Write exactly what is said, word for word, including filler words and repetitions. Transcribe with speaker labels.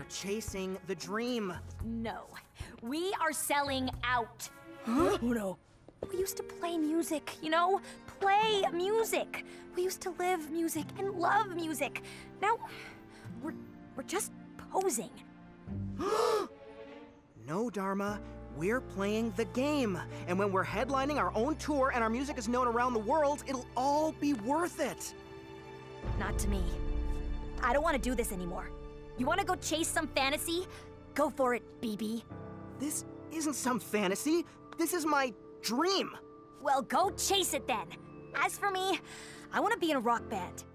Speaker 1: chasing the dream.
Speaker 2: No. We are selling out.
Speaker 1: Huh? Oh no.
Speaker 2: We used to play music, you know? Play music. We used to live music and love music. Now, we're, we're just posing.
Speaker 1: No, Dharma. We're playing the game. And when we're headlining our own tour and our music is known around the world, it'll all be worth it.
Speaker 2: Not to me. I don't want to do this anymore. You want to go chase some fantasy? Go for it, B B.
Speaker 1: This isn't some fantasy. This is my dream.
Speaker 2: Well, go chase it then. As for me, I want to be in a rock band.